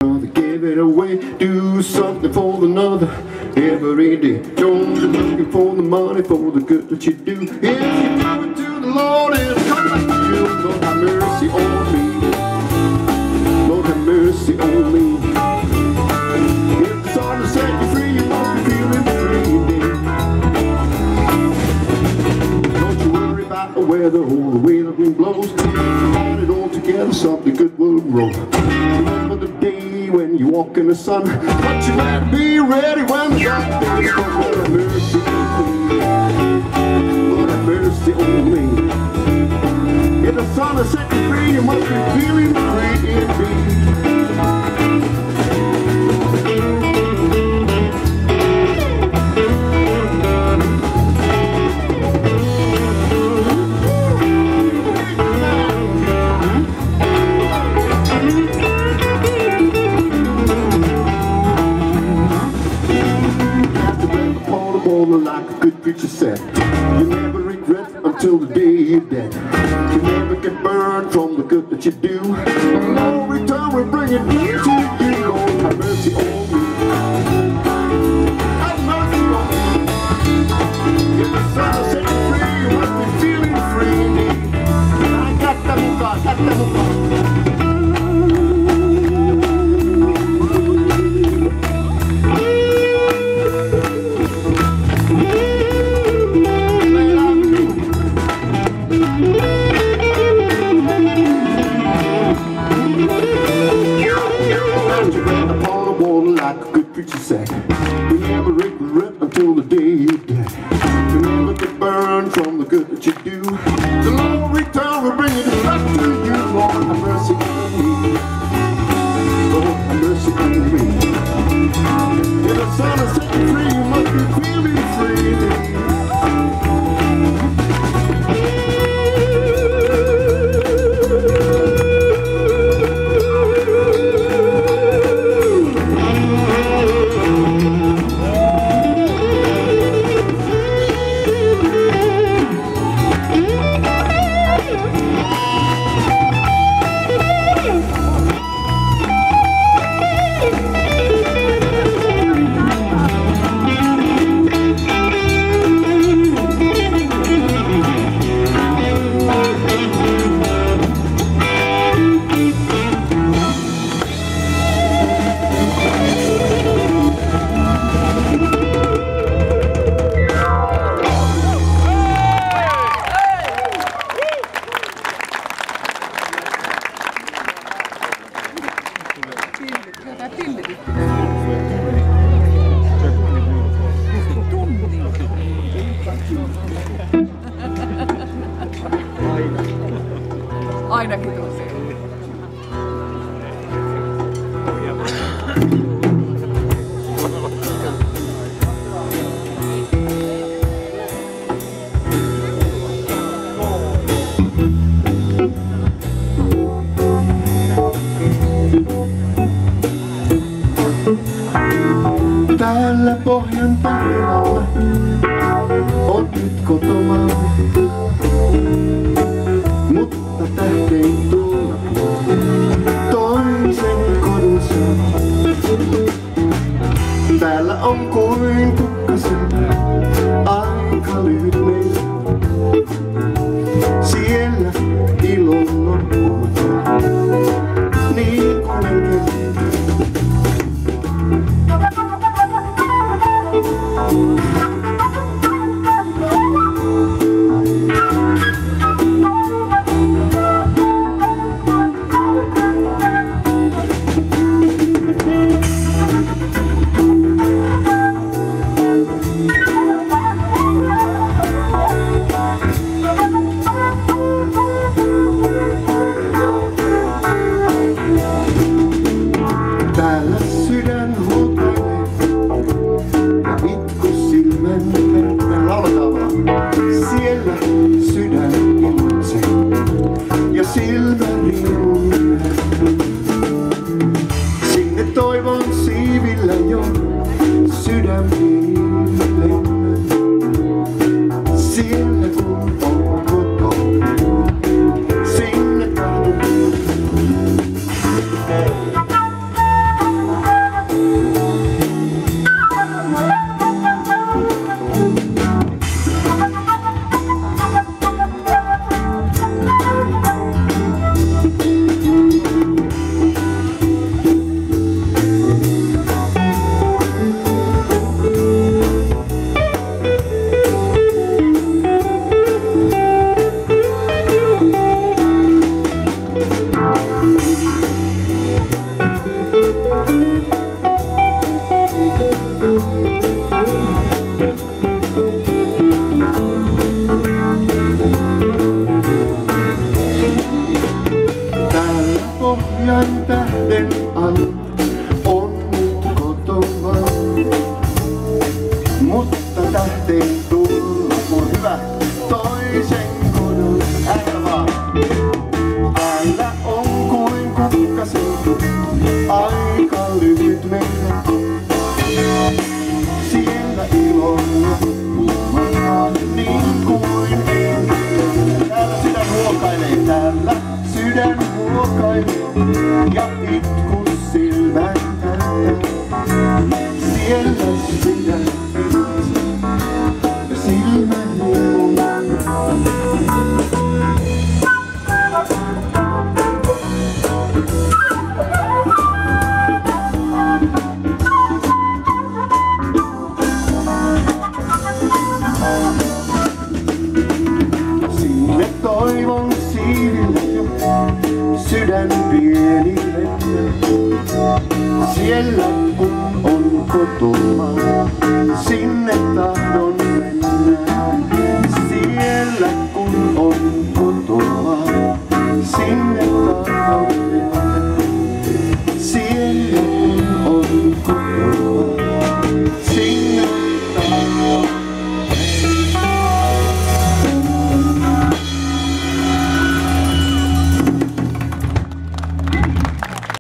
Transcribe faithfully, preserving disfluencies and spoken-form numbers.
Give it away, do something for another every day. Don't be looking for the money for the good that you do. If you do it to the Lord, it'll come back to you. Lord have mercy on me. Lord have mercy on me. If the Son to set you free, you must be feeling free indeed. Don't you worry about the weather or the way the wind blows. Hold it all together, something good will roll. Remember the day when you walk in the sun, but you better be ready when the dark days come. Lord have mercy on me. Lord have mercy on me. If the Son has set you free, you must be feeling free indeed. Like a good preacher said, you never regret until the day you're dead. You never get burned from the good that you do. No return will bring it back to you. Lord have mercy on me. Have mercy on me. If the Son has set you free, you must be feeling free. I got the hook on, got the hook on. Like a good preacher said, you never regret until the day you're dead. You never get burned from the good that you do. The Lord return will bring it back to you. Lord have mercy on me. Lord have mercy on me. If the Son has set you free, you must be feeling free. Ainakin tosiaan. Täällä pohjan paikalla on nyt kotomaa, mutta tähteen tulla toisen kodun saa. Täällä on kuin kukkasella aika lyhyt meillä. Siellä ilon on puhutaan, niin kuin enkeli. Täällä sydän huutailee ja itku silmän verran. Lauletaan vaan. Siellä sydän iloitsee ja silmä riulee. Sinne toivon siivillä jo sydän piilee. Siellä kun on koto, sinne tahdon. Siellä kun on kotona, sinne taas